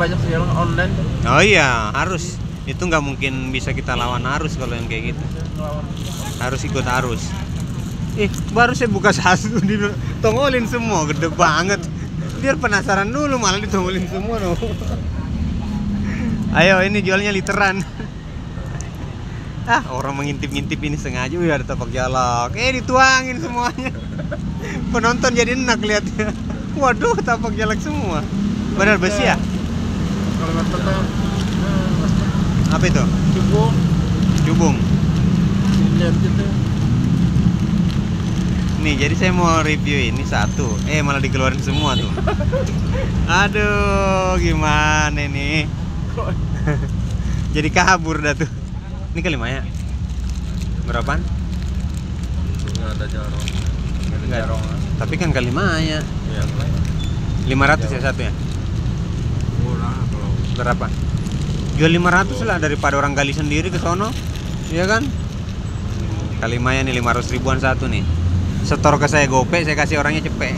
banyak sih yang online. Oh iya, harus. Itu nggak mungkin bisa kita lawan arus kalau yang kayak gitu. Harus ikut arus. Baru saya buka satu ditongolin semua, gede banget. Biar penasaran dulu malah ditongolin semua loh. Ayo, ini jualnya literan. Orang mengintip-ngintip ini sengaja. Wih, ada tapak jalak. Dituangin semuanya. Penonton jadi enak lihatnya. Waduh, tapak jalak semua. Padahal besi ya? Kalau nggak tahu, Apa itu? cubung. Cubung. Lihat gitu. Nih, jadi saya mau review ini satu. Malah dikeluarin semua tuh. Aduh, gimana nih? Jadi kabur dah tuh. Ini kali Maya. Berapaan? Nggak ada jarong. Enggak. Tapi kan kali Maya. Iya. 500 ya satu ya? Murah kalau. Berapa? Jual 500 lah daripada orang gali sendiri ke sono. Iya kan? Kali Maya nih 500 ribuan satu nih. Setor ke saya gope, saya kasih orangnya cepet.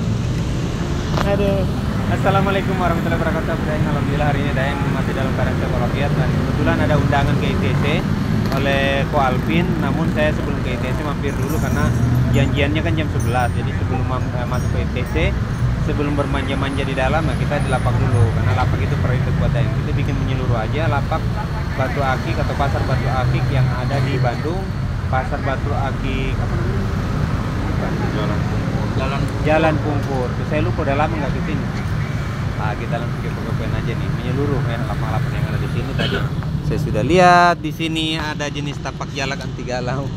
Aduh. Assalamualaikum warahmatullahi wabarakatuh. Alhamdulillah hari ini Dayang masih dalam keadaan sehat walafiat dan kebetulan ada undangan ke ITC oleh Ko Alvin. Namun saya sebelum ke ITC mampir dulu karena janjiannya kan jam 11. Jadi sebelum masuk ke ITC, sebelum bermanja-manja di dalam, kita di lapak dulu karena lapak itu prioritas buat Dayang. Kita bikin menyeluruh aja lapak Batu Akik atau pasar Batu Akik yang ada di Bandung. Pasar Batu Akik apa namanya? Jalan Pungkur. Terus saya lupa udah lama nggak ke sini. Kita langsung kepo-kepoin aja nih, menyeluruh ya lapak-lapak yang ada di sini tadi. Saya sudah lihat di sini ada jenis tapak jalak anti galau.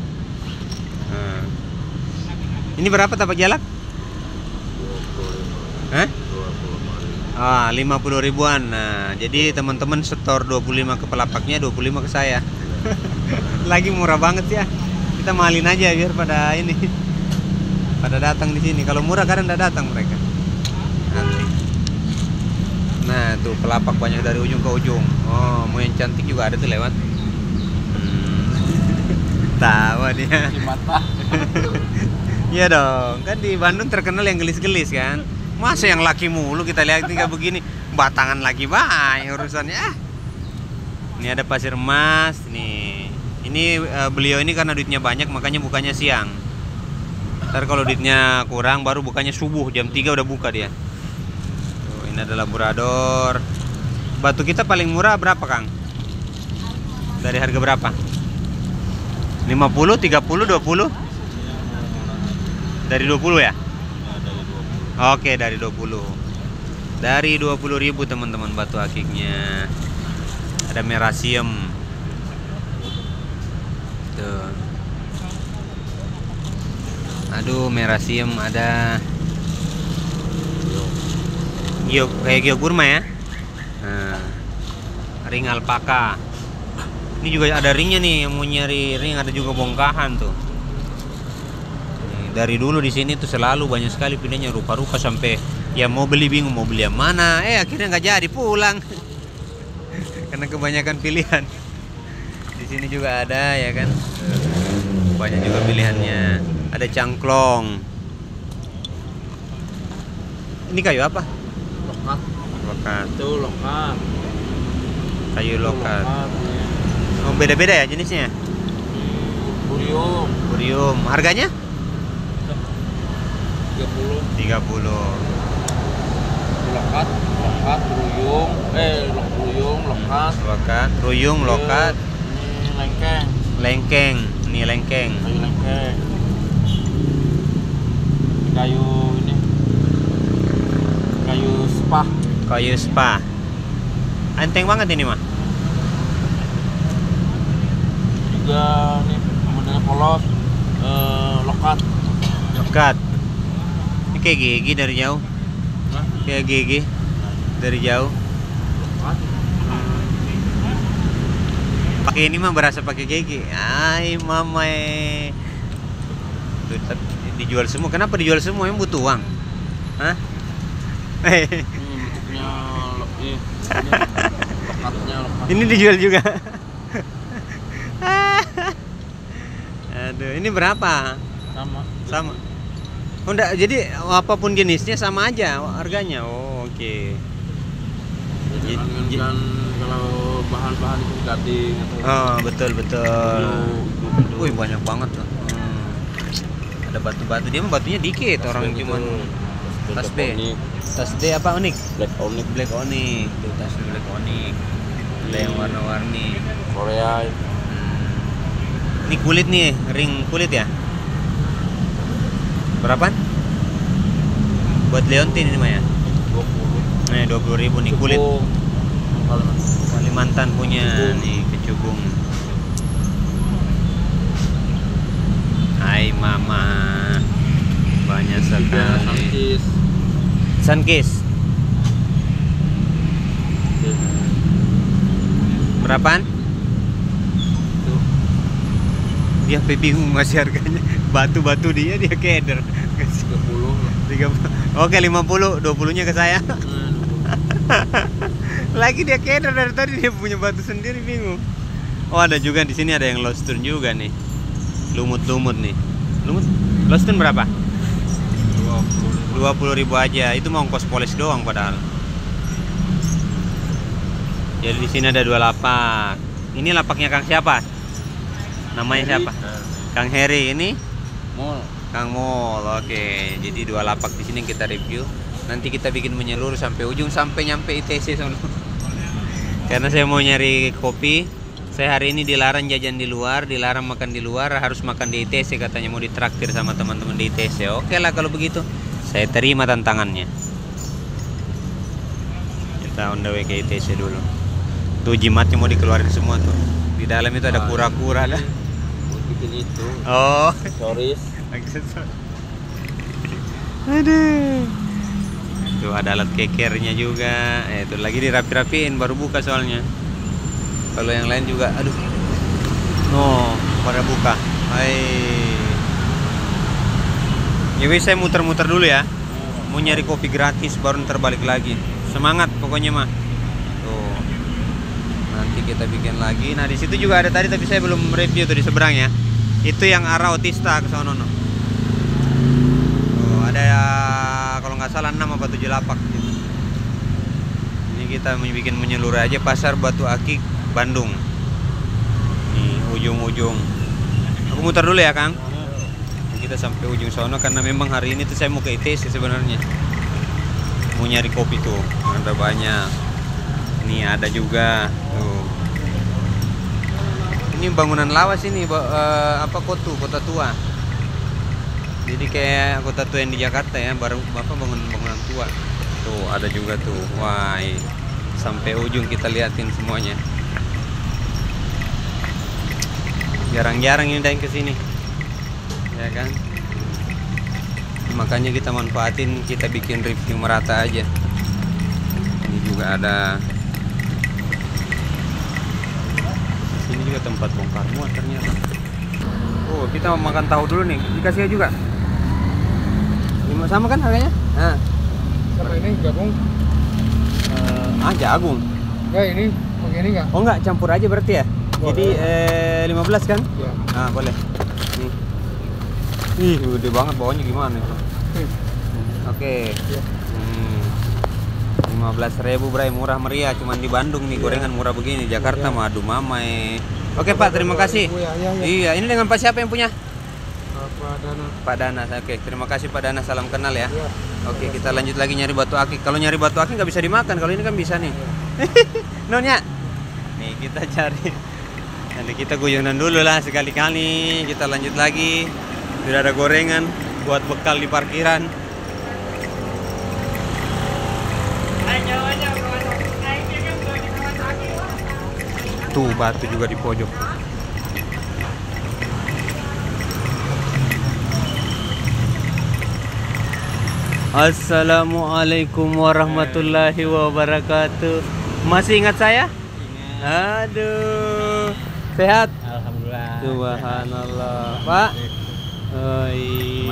Ini berapa tapak jalak? 50 ribuan. Nah, jadi teman-teman setor 25 ke pelapaknya, 25 ke saya. Lagi murah banget ya. Kita mahalin aja biar pada ini. Pada datang di sini. Kalau murah kadang tidak datang mereka. Nanti. Nah, tuh pelapak banyak dari ujung ke ujung. Oh, mau yang cantik juga ada tuh lewat. Tawa dia. Mata. Iya dong, kan di Bandung terkenal yang gelis-gelis kan. Masa yang laki mulu kita lihat tinggal begini, batangan lagi banyak urusannya. Ini ada pasir emas nih. Ini beliau ini karena duitnya banyak makanya bukanya siang. Ntar kalau duitnya kurang baru bukanya subuh jam 3 udah buka dia. Tuh, ini adalah Labrador. Batu kita paling murah berapa, Kang? Dari harga berapa? 50, 30, 20? Dari 20 ya? Oke, dari 20. Dari 20.000 teman-teman batu akiknya. Ada merasium. Tuh. Aduh, merasium ada. Kayak geogurma ya. Nah, ring alpaka. Ini juga ada ringnya nih, yang mau nyari ring ada juga bongkahan tuh. Dari dulu di sini tuh selalu banyak sekali pilihannya rupa-rupa sampai ya mau beli bingung mau beli yang mana. Akhirnya nggak jadi pulang karena kebanyakan pilihan. Di sini juga ada ya kan, banyak juga pilihannya. Ada cangklong. Ini kayu apa? Lokat. Lokat. Itu lokat. Kayu lokat. Oh, beda-beda ya jenisnya. Burium. Burium. Harganya? 30. Lokat, ruyung, lokat. Lokat, ruyung, lokat. Ini lengkeng. Lengkeng, ini lengkeng. Kayu lengkeng. Kayu ini. Kayu spa. Kayu spa. Enteng banget ini mah. Juga nih modelnya polos. Lokat. Lokat. Ini kayak gigi dari jauh. Hah? Kayak gigi dari jauh. Lokat. Pakai ini mah berasa pakai gigi. Ay, mama. Tuh, dijual semua. Kenapa dijual semua? Yang butuh uang. Hah? Bentuknya lokatnya lokat. Ini dijual juga. Aduh, ini berapa? Sama. Oh, enggak, jadi apapun jenisnya sama aja harganya. Oh, oke. kan kalau bahan-bahan itu gading atau Oh, betul betul. itu. Wih, banyak banget tuh. Ada batu-batu, dia mah batunya dikit, orang cuman tas B. Tas D apa onyx? Black onyx Black onyx. Tuh tas black onyx. Ada yang warna-warni. Korea. Ini kulit nih, ring kulit ya? Berapaan? Buat Leontin ini mah ya? 20. Nih 20.000 nih kulit. Kalimantan punya nih kecubung. Hai mama, banyak sekali. Sunkist. Berapaan? Dia bingung masih harganya. Batu-batu dia keder. 30 lah. 30. Oke 50, 20-nya ke saya. Lagi dia keder dari tadi, dia punya batu sendiri, bingung. Oh, ada juga di sini, ada yang lost tune juga nih. Lumut-lumut nih. Lumut lost tune berapa? 20.000 aja. Itu mau ongkos polis doang padahal. Jadi di sini ada 2 lapak. Ini lapaknya Kang siapa? Namanya siapa? Kang Heri. Ini Mall. Kang Mall. Oke. Jadi 2 lapak di sini yang kita review. Nanti kita bikin menyeluruh sampai ujung, sampai nyampe ITC sono. Karena saya mau nyari kopi. Saya hari ini dilarang jajan di luar, dilarang makan di luar, harus makan di ITC, katanya mau ditraktir sama teman-teman di ITC. Oke lah kalau begitu. Saya terima tantangannya. Kita on the way ke ITC dulu. Tuh jimatnya mau dikeluarin semua tuh. Di dalam itu ada kura-kura dah. Buat bikin itu. Oh. Sorry. Aduh. Tuh ada alat kekernya juga. Itu lagi dirapi-rapiin, baru buka soalnya. Kalau yang lain juga, aduh. No, pada buka. Hai. Jadi saya muter-muter dulu ya. Mau nyari kopi gratis baru ntar balik lagi. Semangat pokoknya mah. Tuh. Nanti kita bikin lagi. Nah, di situ juga ada tadi tapi saya belum review tuh di seberang ya. Itu yang arah Otista ke sono no. Tuh, ada ya, kalau nggak salah 6 apa 7 lapak gitu. Ini kita bikin menyeluruh aja pasar Batu Akik Bandung. Nih ujung-ujung. Aku muter dulu ya, Kang. Kita sampai ujung sono karena memang hari ini tuh saya mau ke ITC sebenarnya. Mau nyari kopi tuh. Ada banyak. Ini ada juga tuh. Ini bangunan lawas ini apa kota tua. Jadi kayak kota tua yang di Jakarta ya, baru bapak bangunan tua. Tuh ada juga tuh. Wah, sampai ujung kita liatin semuanya. Jarang-jarang ini datang ke sini. Ya kan? Makanya kita manfaatin, kita bikin review merata aja. Ini juga ada. Ini juga tempat bongkar muat ternyata. Oh, kita mau makan tahu dulu nih. Dikasih juga. Sama kan harganya? Nah. Sama ini gabung? Jagung. Enggak, ini pakai ini enggak? Oh enggak, campur aja berarti ya? Boleh. Jadi 15 kan? Iya. Nah, boleh. Nih. Ih, gede banget bawahnya gimana itu? Oke. Iya. 15.000 bray, murah meriah, cuman di Bandung nih gorengan murah begini. Jakarta mah aduh mamai. Oke Pak, terima kasih. Iya, ini dengan Pak siapa yang punya? Pak Dana. Pak Dana. Oke, terima kasih Pak Dana, salam kenal ya. Iya. Oke, kita lanjut lagi nyari batu akik. Kalau nyari batu akik nggak bisa dimakan, kalau ini kan bisa nih. Nonya. Nih kita cari. Nanti kita guyonan dulu lah sekali-kali. Kita lanjut lagi. Sudah ada gorengan buat bekal di parkiran. Tuh batu juga di pojok. Assalamualaikum warahmatullahi wabarakatuh. Masih ingat saya? Ingat. Aduh. Sehat? Alhamdulillah. Subhanallah. Pak. Oi.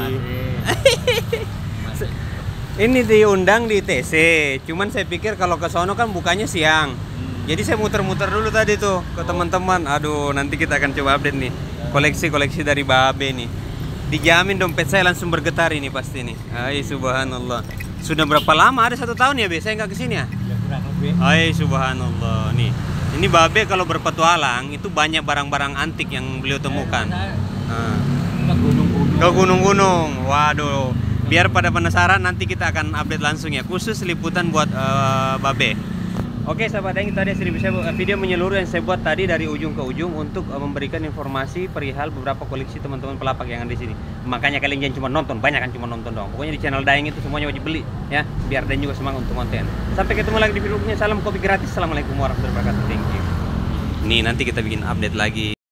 Ini diundang di ITC. Cuman saya pikir kalau ke sono kan bukanya siang. Jadi saya muter-muter dulu tadi tuh ke teman-teman. Aduh, nanti kita akan coba update nih. Koleksi-koleksi dari Babe nih. Dijamin dompet saya langsung bergetar ini pasti nih. Hai subhanallah. Sudah berapa lama? Ada 1 tahun ya, Be? Saya nggak kesini ya? kurang lebih. Hai subhanallah. Nih, ini Babe kalau berpetualang itu banyak barang-barang antik yang beliau temukan. Ke gunung-gunung. Ke gunung-gunung. Waduh. Biar pada penasaran nanti kita akan update langsung ya, khusus liputan buat Babe. Oke sahabat Daeng, itu tadi video menyeluruh yang saya buat tadi dari ujung ke ujung untuk memberikan informasi perihal beberapa koleksi teman-teman pelapak yang ada di sini. Makanya kalian jangan cuma nonton, banyak kan cuma nonton dong. Pokoknya di channel Daeng itu semuanya wajib beli ya, biar Daeng juga semangat untuk konten. Sampai ketemu lagi di video berikutnya. Salam kopi gratis. Assalamualaikum warahmatullahi wabarakatuh. Thank you. Nih nanti kita bikin update lagi.